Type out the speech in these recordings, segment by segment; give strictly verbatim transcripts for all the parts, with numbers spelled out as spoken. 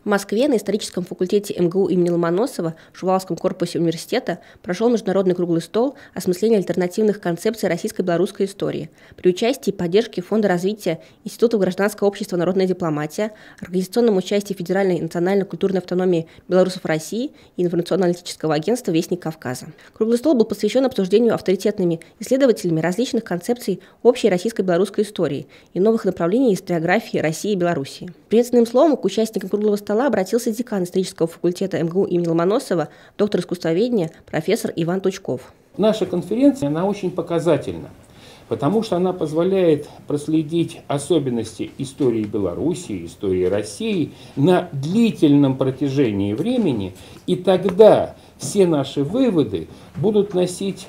В Москве на историческом факультете эм гэ у имени Ломоносова в Шуваловском корпусе университета прошел международный круглый стол «Осмысление альтернативных концепций российско-белорусской истории» при участии и поддержке Фонда развития Института гражданского общества «Народная дипломатия», организационном участии Федеральной национально-культурной автономии белорусов России и информационно-аналитического агентства «Вестник Кавказа». Круглый стол был посвящен обсуждению авторитетными исследователями различных концепций общей российско-белорусской истории и новых направлений историографии России и Белоруссии. Приветственным словом к участникам круглого стола обратился декан исторического факультета эм гэ у имени Ломоносова, доктор искусствоведения, профессор Иван Тучков. Наша конференция, она очень показательна, потому что она позволяет проследить особенности истории Белоруссии, истории России на длительном протяжении времени, и тогда все наши выводы будут носить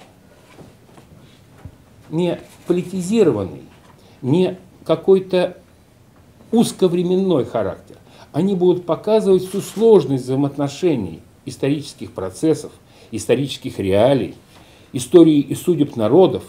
не политизированный, не какой-то узковременной характер. Они будут показывать всю сложность взаимоотношений исторических процессов, исторических реалий, истории и судеб народов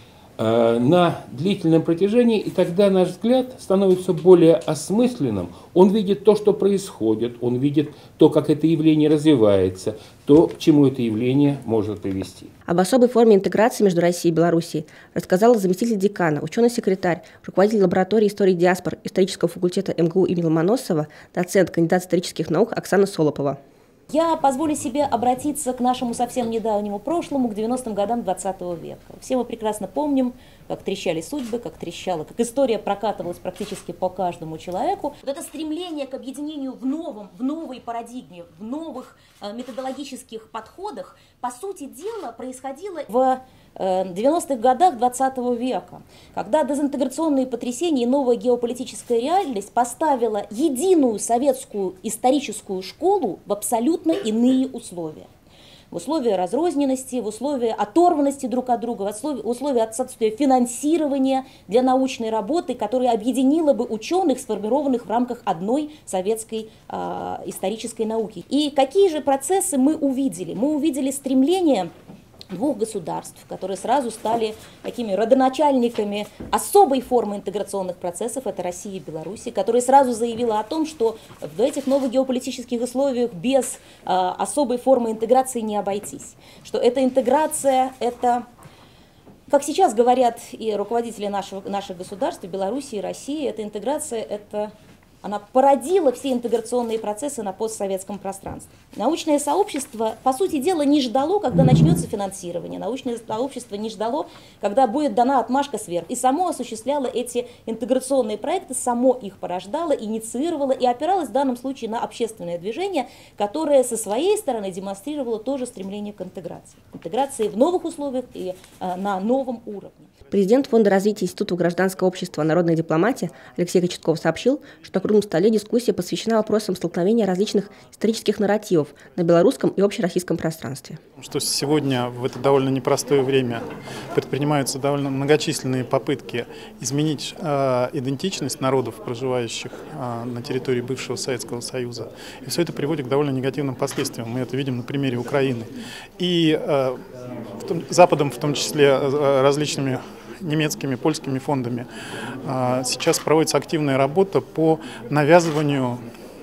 э, на длительном протяжении, и тогда наш взгляд становится более осмысленным. Он видит то, что происходит, он видит то, как это явление развивается, то, к чему это явление может привести. Об особой форме интеграции между Россией и Белоруссией рассказала заместитель декана, ученый-секретарь, руководитель лаборатории истории диаспор исторического факультета эм гэ у имени Ломоносова, доцент, кандидат исторических наук Оксана Солопова. Я позволю себе обратиться к нашему совсем недавнему прошлому, к девяностым годам двадцатого века. Все мы прекрасно помним, как трещали судьбы, как трещала, как история прокатывалась практически по каждому человеку. Вот это стремление к объединению в новом, в новой парадигме, в новых э, методологических подходах, по сути дела, происходило в девяностых годах двадцатого века, когда дезинтеграционные потрясения и новая геополитическая реальность поставила единую советскую историческую школу в абсолютно иные условия. В условия разрозненности, в условия оторванности друг от друга, в условия отсутствия финансирования для научной работы, которая объединила бы ученых, сформированных в рамках одной советской э, исторической науки. И какие же процессы мы увидели? Мы увидели стремление двух государств, которые сразу стали такими родоначальниками особой формы интеграционных процессов, это Россия и Белоруссия, которая сразу заявила о том, что в этих новых геополитических условиях без э, особой формы интеграции не обойтись, что эта интеграция, это, как сейчас говорят и руководители нашего, наших государств, Белоруссии и России, эта интеграция, это она породила все интеграционные процессы на постсоветском пространстве. Научное сообщество, по сути дела, не ждало, когда начнется финансирование. Научное сообщество не ждало, когда будет дана отмашка сверху. И само осуществляло эти интеграционные проекты, само их порождало, инициировало и опиралось в данном случае на общественное движение, которое со своей стороны демонстрировало тоже стремление к интеграции. Интеграции в новых условиях и э, на новом уровне. Президент Фонда развития Института гражданского общества «Народная дипломатия» Алексей Кочетков сообщил, что на круглом столе дискуссия посвящена вопросам столкновения различных исторических нарративов на белорусском и общероссийском пространстве. Что сегодня в это довольно непростое время предпринимаются довольно многочисленные попытки изменить э, идентичность народов, проживающих э, на территории бывшего Советского Союза. И все это приводит к довольно негативным последствиям. Мы это видим на примере Украины. И э, в том, Западом, в том числе э, различными немецкими, польскими фондами, сейчас проводится активная работа по навязыванию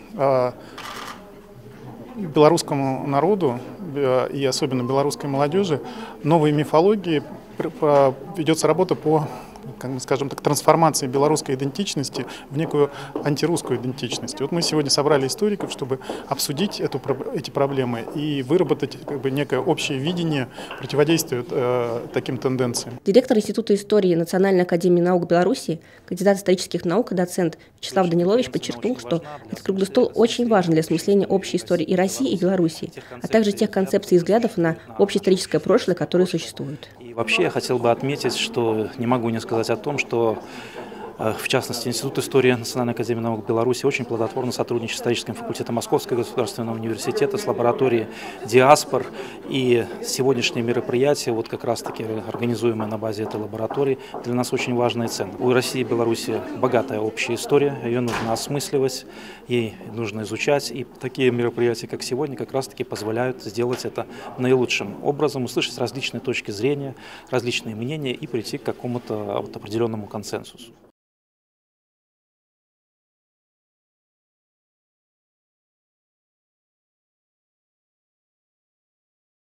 белорусскому народу и особенно белорусской молодежи новой мифологии. Ведется работа по, как мы скажем так, трансформации белорусской идентичности в некую антирусскую идентичность. Вот мы сегодня собрали историков, чтобы обсудить эту, эти проблемы и выработать как бы некое общее видение противодействия э, таким тенденциям. Директор Института истории Национальной академии наук Беларуси, кандидат исторических наук и доцент Вячеслав Данилович подчеркнул, что этот круглый стол очень важен для осмысления общей истории и России, и Белоруссии, а также тех концепций и взглядов на общеисторическое прошлое, которые существуют. И вообще я хотел бы отметить, что не могу не сказать о том, что в частности, Институт истории Национальной академии наук Беларуси очень плодотворно сотрудничает с историческим факультетом Московского государственного университета, с лабораторией диаспор. И сегодняшнее мероприятие, вот как раз-таки организуемое на базе этой лаборатории, для нас очень важно и ценно. У России и Беларуси богатая общая история, ее нужно осмысливать, ей нужно изучать. И такие мероприятия, как сегодня, как раз-таки позволяют сделать это наилучшим образом, услышать различные точки зрения, различные мнения и прийти к какому-то вот определенному консенсусу.